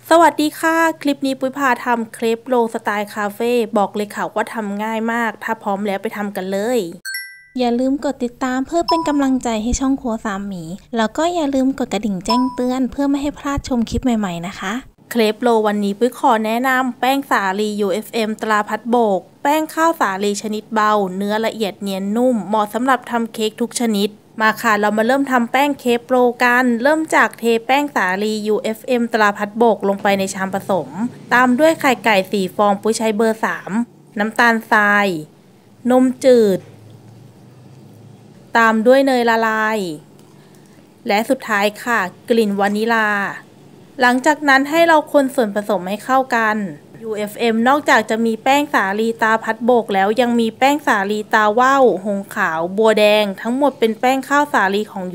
สวัสดีค่ะคลิปนี้ปุ้ยพาทำเครปโรลสไตล์คาเฟ่บอกเลยค่ะว่าทำง่ายมากถ้าพร้อมแล้วไปทำกันเลยอย่าลืมกดติดตามเพื่อเป็นกำลังใจให้ช่องครัวสามหมีแล้วก็อย่าลืมกดกระดิ่งแจ้งเตือนเพื่อไม่ให้พลาดชมคลิปใหม่ๆนะคะเครปโรลวันนี้ปุ้ยขอแนะนำแป้งสาลี UFM ตราพัดโบกแป้งข้าวสาลีชนิดเบาเนื้อละเอียดเนียนนุ่มเหมาะสำหรับทำเค้กทุกชนิดมาค่ะเรามาเริ่มทำแป้งเคปโรกันเริ่มจากเทแป้งสาลี UFM ตราพัดโบกลงไปในชามผสมตามด้วยไข่ไก่4 ฟองปุ้ยใช้เบอร์3น้ำตาลทรายนมจืดตามด้วยเนยละลายและสุดท้ายค่ะกลิ่นวานิลาหลังจากนั้นให้เราคนส่วนผสมให้เข้ากัน UFM นอกจากจะมีแป้งสาลีตาพัดโบกแล้วยังมีแป้งสาลีตาว่าวหงขาวบัวแดงทั้งหมดเป็นแป้งข้าวสาลีของ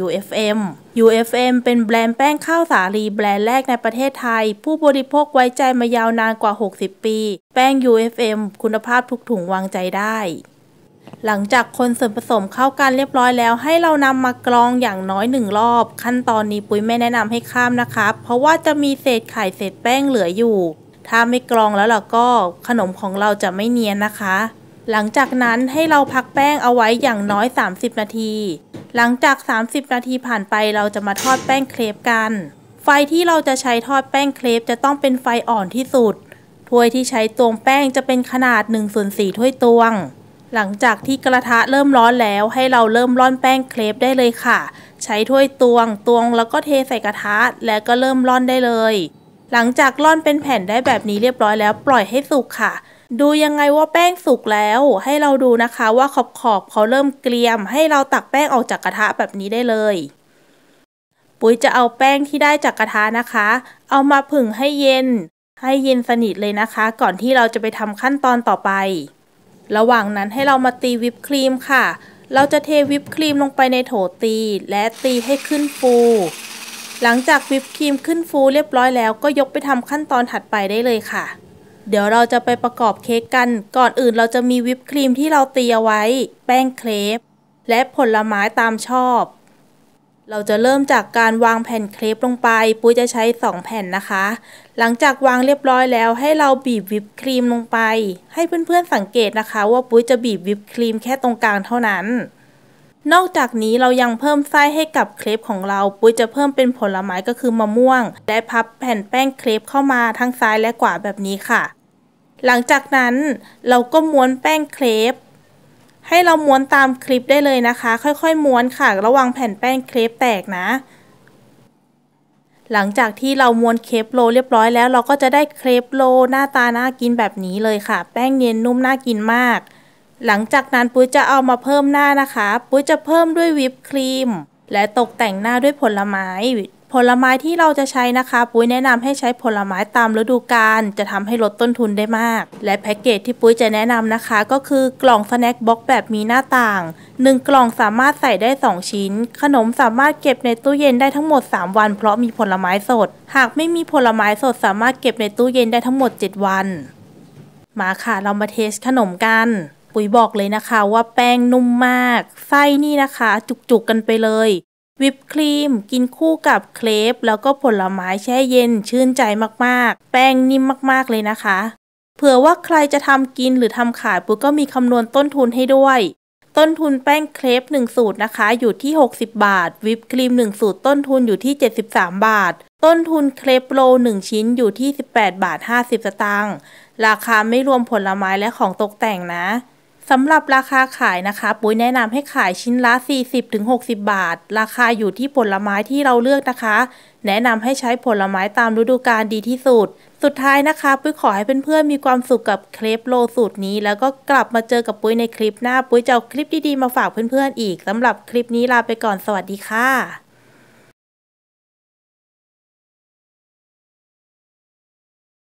UFM เป็นแบรนด์แป้งข้าวสาลีแบรนด์แรกในประเทศไทยผู้บริโภคไว้ใจมายาวนานกว่า60 ปีแป้ง UFM คุณภาพทุกถุงวางใจได้หลังจากคนส่วนผสมเข้ากันเรียบร้อยแล้วให้เรานำมากรองอย่างน้อย1 รอบขั้นตอนนี้ปุ้ยไม่แนะนำให้ข้ามนะคะเพราะว่าจะมีเศษไข่เศษแป้งเหลืออยู่ถ้าไม่กรองแล้วล่ะก็ขนมของเราจะไม่เนียนนะคะหลังจากนั้นให้เราพักแป้งเอาไว้อย่างน้อย30 นาทีหลังจาก30 นาทีผ่านไปเราจะมาทอดแป้งเครปกันไฟที่เราจะใช้ทอดแป้งเครปจะต้องเป็นไฟอ่อนที่สุดถ้วยที่ใช้ตวงแป้งจะเป็นขนาด1/4 ถ้วยตวงหลังจากที่กระทะเริ่มร้อนแล้วให้เราเริ่มร่อนแป้งเครปได้เลยค่ะใช้ถ้วยตวงแล้วก็เทใส่กระทะแล้วก็เริ่มร่อนได้เลยหลังจากร่อนเป็นแผ่นได้แบบนี้เรียบร้อยแล้วปล่อยให้สุกค่ะดูยังไงว่าแป้งสุกแล้วให้เราดูนะคะว่าขอบเขาเริ่มเกรียมให้เราตักแป้งออกจากกระทะแบบนี้ได้เลยปุ๋ยจะเอาแป้งที่ได้จากกระทะนะคะเอามาผึ่งให้เย็นสนิทเลยนะคะก่อนที่เราจะไปทำขั้นตอนต่อไประหว่างนั้นให้เรามาตีวิปครีมค่ะเราจะเทวิปครีมลงไปในโถตีและตีให้ขึ้นฟูหลังจากวิปครีมขึ้นฟูเรียบร้อยแล้วก็ยกไปทำขั้นตอนถัดไปได้เลยค่ะเดี๋ยวเราจะไปประกอบเค้กกันก่อนอื่นเราจะมีวิปครีมที่เราตีเอาไว้แป้งเครปและผลไม้ตามชอบเราจะเริ่มจากการวางแผ่นเครปลงไปปุ้ยจะใช้2 แผ่นนะคะหลังจากวางเรียบร้อยแล้วให้เราบีบวิปครีมลงไปให้เพื่อนๆสังเกตนะคะว่าปุ้ยจะบีบวิปครีมแค่ตรงกลางเท่านั้นนอกจากนี้เรายังเพิ่มไส้ให้กับเครปของเราปุ้ยจะเพิ่มเป็นผลไม้ก็คือมะม่วงและพับแผ่นแป้งเครปเข้ามาทั้งซ้ายและขวาแบบนี้ค่ะหลังจากนั้นเราก็ม้วนแป้งเครปให้เราม้วนตามคลิปได้เลยนะคะค่อยๆม้วนค่ะระวังแผ่นแป้งเครปแตกนะหลังจากที่เราม้วนเครปโรลเรียบร้อยแล้วเราก็จะได้เครปโรลหน้าตาน่ากินแบบนี้เลยค่ะแป้งเนียนนุ่มน่ากินมากหลังจากนั้นปุ้ยจะเอามาเพิ่มหน้านะคะปุ้ยจะเพิ่มด้วยวิปครีมและตกแต่งหน้าด้วยผลไม้ที่เราจะใช้นะคะปุ้ยแนะนำให้ใช้ผลไม้ตามฤดูกาลจะทำให้ลดต้นทุนได้มากและแพ็กเกจที่ปุ้ยจะแนะนำนะคะก็คือกล่องสแน็คบ็อกซ์แบบมีหน้าต่าง1 กล่องสามารถใส่ได้2 ชิ้นขนมสามารถเก็บในตู้เย็นได้ทั้งหมด3 วันเพราะมีผลไม้สดหากไม่มีผลไม้สดสามารถเก็บในตู้เย็นได้ทั้งหมด7 วันมาค่ะเรามาเทสขนมกันปุ๋ยบอกเลยนะคะว่าแป้งนุ่มมากไส้นี่นะคะจุกๆกันไปเลยวิปครีมกินคู่กับเครปแล้วก็ผลไม้แช่เย็นชื่นใจมากๆแป้งนิ่มมากๆเลยนะคะเผื่อว่าใครจะทำกินหรือทำขายปุ๋ยก็มีคำนวณต้นทุนให้ด้วยต้นทุนแป้งเครป1 สูตรนะคะอยู่ที่60 บาทวิปครีม1 สูตรต้นทุนอยู่ที่73 บาทต้นทุนเครปโรล1 ชิ้นอยู่ที่18 บาท 50 สตางค์ราคาไม่รวมผลไม้และของตกแต่งนะสำหรับราคาขายนะคะปุ้ยแนะนำให้ขายชิ้นละ 40-60 บาทราคาอยู่ที่ผลไม้ที่เราเลือกนะคะแนะนำให้ใช้ผลไม้ตามฤดูกาลดีที่สุดสุดท้ายนะคะปุ้ยขอให้เพื่อนๆมีความสุขกับเครปโรลสูตรนี้แล้วก็กลับมาเจอกับปุ้ยในคลิปหน้าปุ้ยจะเอาคลิปดีๆมาฝากเพื่อนๆอีกสำหรับคลิปนี้ลาไปก่อนสวัสดีค่ะ